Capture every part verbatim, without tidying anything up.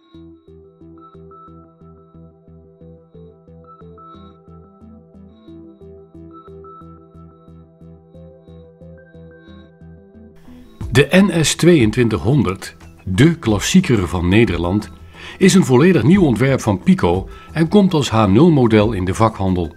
De N S tweeëntwintighonderd, de klassieker van Nederland, is een volledig nieuw ontwerp van Pico en komt als H nul model in de vakhandel.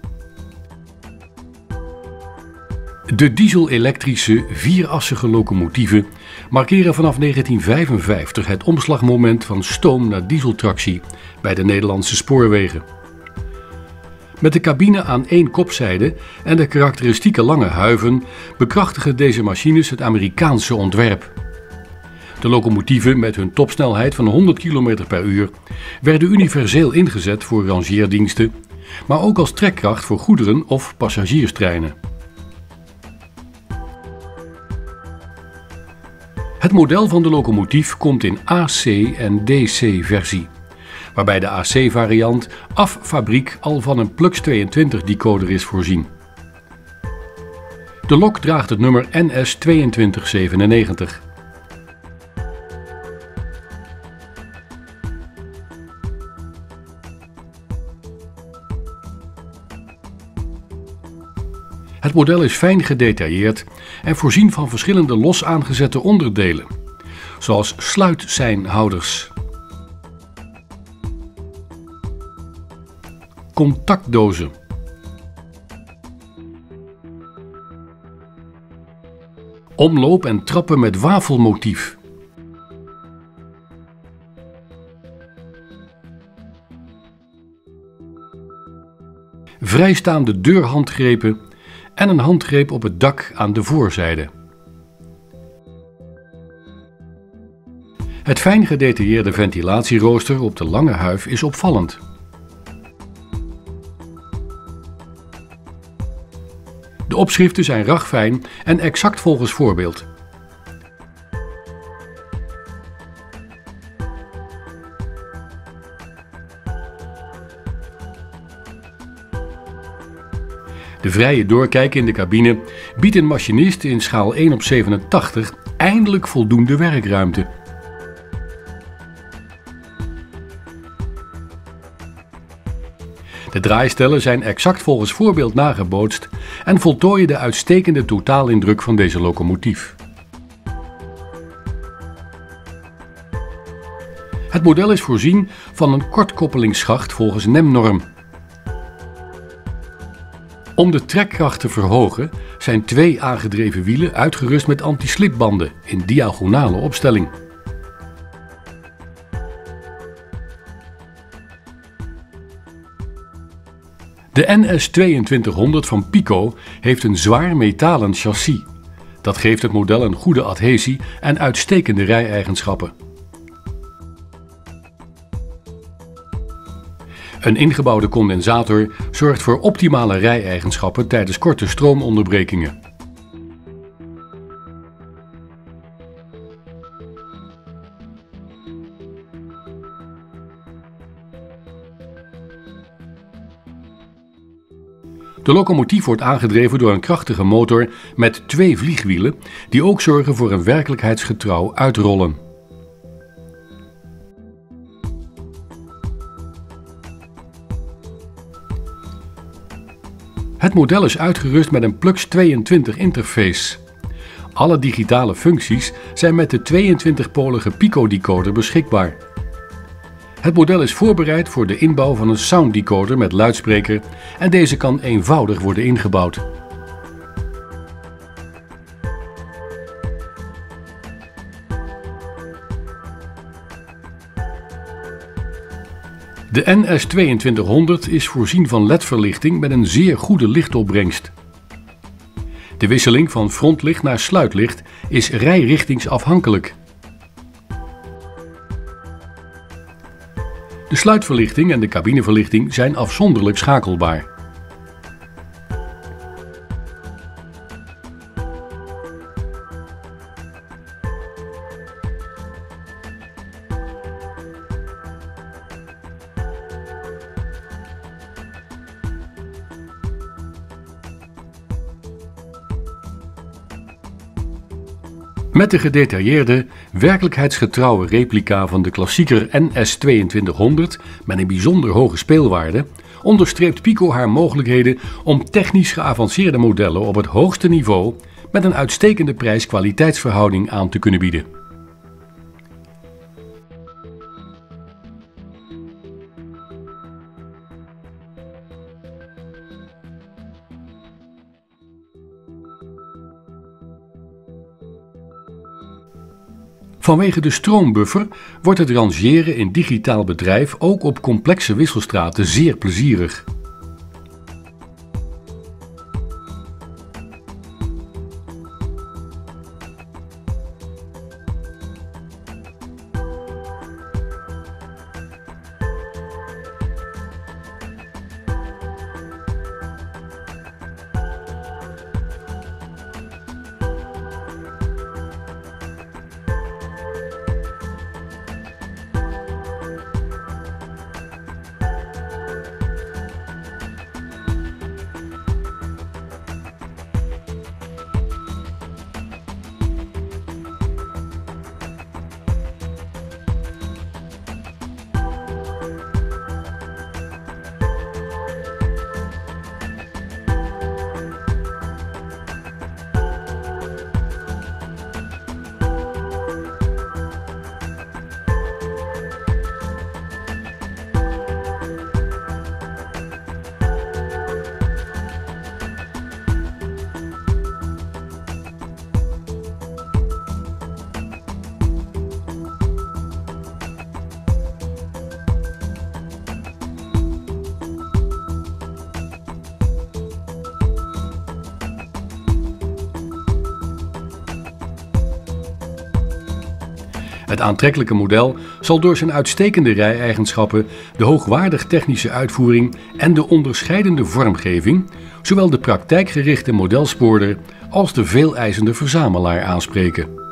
De diesel-elektrische vierassige locomotieven markeren vanaf negentien vijfenvijftig het omslagmoment van stoom naar dieseltractie bij de Nederlandse spoorwegen. Met de cabine aan één kopzijde en de karakteristieke lange huiven bekrachtigen deze machines het Amerikaanse ontwerp. De locomotieven met hun topsnelheid van honderd kilometer per uur werden universeel ingezet voor rangeerdiensten, maar ook als trekkracht voor goederen of passagierstreinen. Het model van de locomotief komt in A C en D C versie, waarbij de A C variant af fabriek al van een Plux tweeëntwintig decoder is voorzien. De lok draagt het nummer N S tweeëntwintig zevenennegentig. Het model is fijn gedetailleerd en voorzien van verschillende los aangezette onderdelen, zoals sluitseinhouders, contactdozen, omloop en trappen met wafelmotief, vrijstaande deurhandgrepen en een handgreep op het dak aan de voorzijde. Het fijn gedetailleerde ventilatierooster op de lange huif is opvallend. De opschriften zijn ragfijn en exact volgens voorbeeld. De vrije doorkijk in de cabine biedt een machinist in schaal één op zevenentachtig eindelijk voldoende werkruimte. De draaistellen zijn exact volgens voorbeeld nagebootst en voltooien de uitstekende totaalindruk van deze locomotief. Het model is voorzien van een kortkoppelingsschacht volgens N E M-norm. Om de trekkracht te verhogen zijn twee aangedreven wielen uitgerust met anti-slipbanden in diagonale opstelling. De N S tweeëntwintighonderd van Pico heeft een zwaar metalen chassis. Dat geeft het model een goede adhesie en uitstekende rijeigenschappen. Een ingebouwde condensator zorgt voor optimale rijeigenschappen tijdens korte stroomonderbrekingen. De locomotief wordt aangedreven door een krachtige motor met twee vliegwielen die ook zorgen voor een werkelijkheidsgetrouw uitrollen. Het model is uitgerust met een Plux tweeëntwintig interface. Alle digitale functies zijn met de tweeëntwintigpolige Pico decoder beschikbaar. Het model is voorbereid voor de inbouw van een sound decoder met luidspreker en deze kan eenvoudig worden ingebouwd. De N S tweeëntwintighonderd is voorzien van L E D-verlichting met een zeer goede lichtopbrengst. De wisseling van frontlicht naar sluitlicht is rijrichtingsafhankelijk. De sluitverlichting en de cabineverlichting zijn afzonderlijk schakelbaar. Met de gedetailleerde, werkelijkheidsgetrouwe replica van de klassieker N S tweeëntwintighonderd met een bijzonder hoge speelwaarde onderstreept Pico haar mogelijkheden om technisch geavanceerde modellen op het hoogste niveau met een uitstekende prijs-kwaliteitsverhouding aan te kunnen bieden. Vanwege de stroombuffer wordt het rangeren in digitaal bedrijf ook op complexe wisselstraten zeer plezierig. Het aantrekkelijke model zal door zijn uitstekende rij-eigenschappen, de hoogwaardig technische uitvoering en de onderscheidende vormgeving zowel de praktijkgerichte modelspoorder als de veeleisende verzamelaar aanspreken.